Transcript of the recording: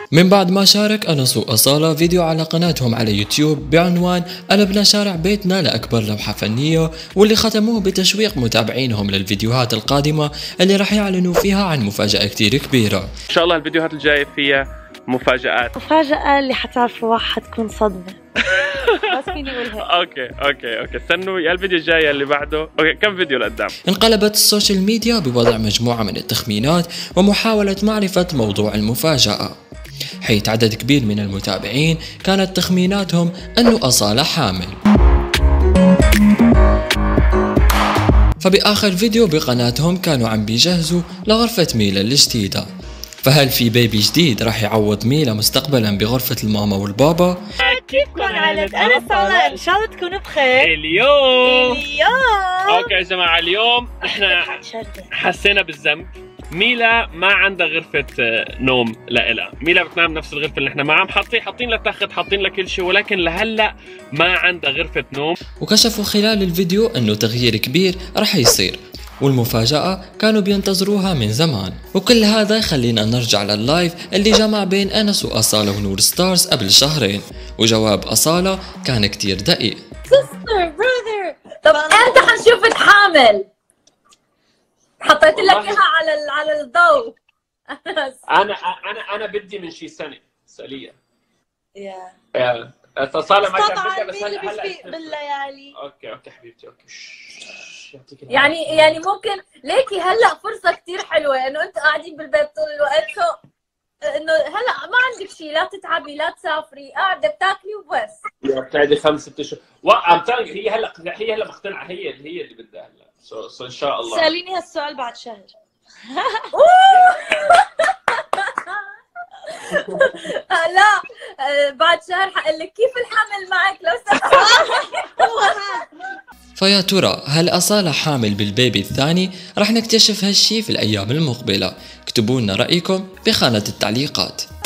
من بعد ما شارك أنس وأصالة فيديو على قناتهم على يوتيوب بعنوان قلبنا شارع بيتنا لأكبر لوحة فنية، واللي ختموه بتشويق متابعينهم للفيديوهات القادمة اللي راح يعلنوا فيها عن مفاجأة كتير كبيرة. إن شاء الله الفيديوهات الجاية فيها مفاجآت. مفاجأة اللي حتعرفوها حتكون صدمة. بس فيني اقول هيك. اوكي استنوا يا الفيديو الجاي اللي بعده. اوكي كم فيديو لقدام؟ انقلبت السوشيال ميديا بوضع مجموعة من التخمينات ومحاولة معرفة موضوع المفاجأة، حيث عدد كبير من المتابعين كانت تخميناتهم أنه أصالة حامل. فبآخر فيديو بقناتهم كانوا عم بيجهزوا لغرفة ميلا الجديدة، فهل في بيبي جديد راح يعوض ميلا مستقبلا بغرفة الماما والبابا؟ كيفكم عائلة أنس وصالة؟ إن شاء الله تكونوا بخير. اليوم اوكي يا جماعة، اليوم احنا شردة. حسينا بالذنب. ميلا ما عندها غرفة نوم لإلها، ميلا بتنام نفس الغرفة اللي احنا معها، حاطين لها تخت، حاطين لها كل شيء، ولكن لهلا ما عندها غرفة نوم. وكشفوا خلال الفيديو انه تغيير كبير رح يصير، والمفاجأة كانوا بينتظروها من زمان. وكل هذا خلينا نرجع لللايف اللي جمع بين أنس وأصالة ونور ستارز قبل شهرين، وجواب أصالة كان كتير دقيق. سيستر براذر، طب امتى حنشوفك حامل؟ حطيت لك اياها على الضوء. انا بدي من شي سنة اسأليها. يا صالة ما كان طبعا بدها، بس مين هلا بيفيق بالليالي. اوكي حبيبتي اوكي. يعني ممكن ليكي هلا فرصه كثير حلوه انه انتوا قاعدين بالبيت طول الوقت، انه هلا ما عندك شيء، لا تتعبي لا تسافري، قاعده بتاكلي وبس. بتقعدي 5-6 اشهر. عم تعرف هي هلا مقتنعه، هي اللي بدها هلا. سو ان شاء الله. سأليني هالسؤال بعد شهر. لا بعد شهر حقول لك كيف الحمل معك لو سمحت. فيا ترى هل أصالة حامل بالبيبي الثاني؟ رح نكتشف هالشي في الأيام المقبلة. اكتبوا لنا رأيكم بخانة التعليقات.